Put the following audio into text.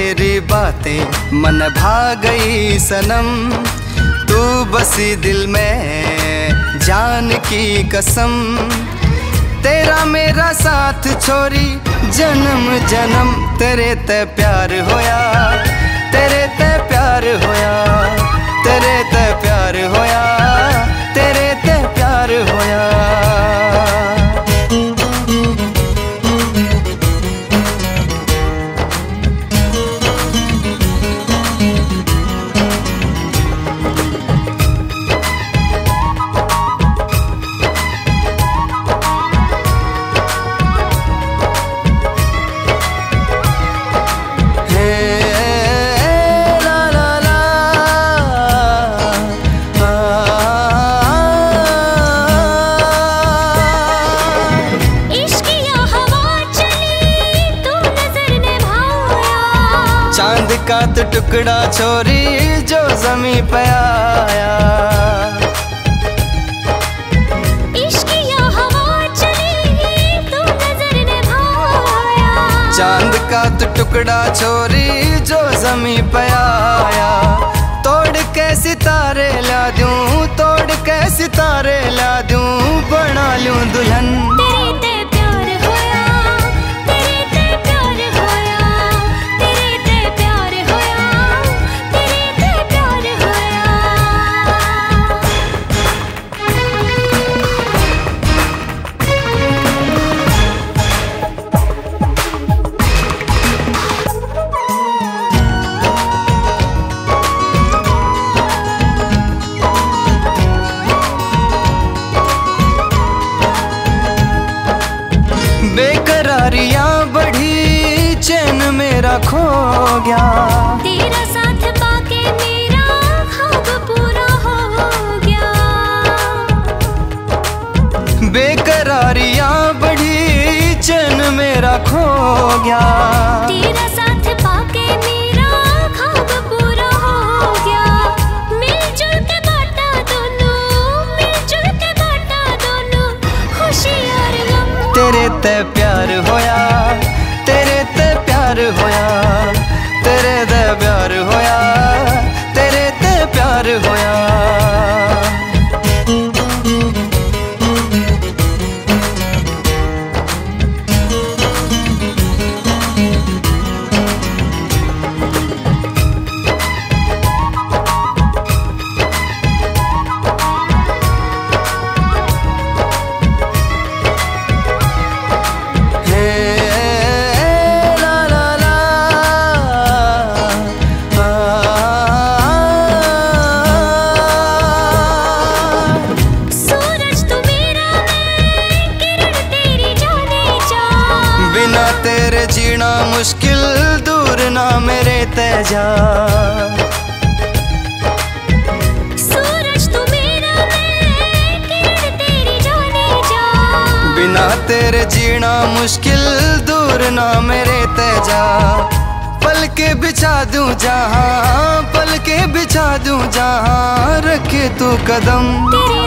तेरी बातें मन भा गई सनम, तू बसी दिल में जान की कसम। तेरा मेरा साथ छोरी जन्म जन्म, तेरे ते प्यार होया, तेरे ते प्यार होया, तेरे ते प्यार होया, तेरे ते प्यार होया। चांद का तो टुकड़ा छोरी जो ज़मीं पे आया, इश्क या हवा चली तू नजर निभाया। चांद का तो टुकड़ा छोरी जो ज़मीं पे आया। तोड़ के सितारे ला दूं, तोड़ के सितारे ला दूं, बना लूं दुल्हन। बेकरारियां बढ़ी चैन मेरा खो गया, तेरा साथ पाके मेरा ख्वाब पूरा हो गया। बेकरारियां बढ़ी चैन मेरा खो गया, तेरा साथ पाके मेरा ख्वाब पूरा हो गया। मिलजुल के बांटा दोनों, मिलजुल के बांटा दोनों, खुशी और गम। तेरे ते प्यार होया, तेरे ते प्यार होया, तेरे ते प्यार होया, तेरे ते प्यार होया। बिना तेरे जीना मुश्किल, दूर ना मेरे तेजा। सूरज तू मेरा, मैं किरण तेरी जाने जा। बिना तेरे जीना मुश्किल, दूर ना मेरे तेजा। पल के बिछा दूं जहां, पल के बिछा दूं जहां, रखे तू कदम।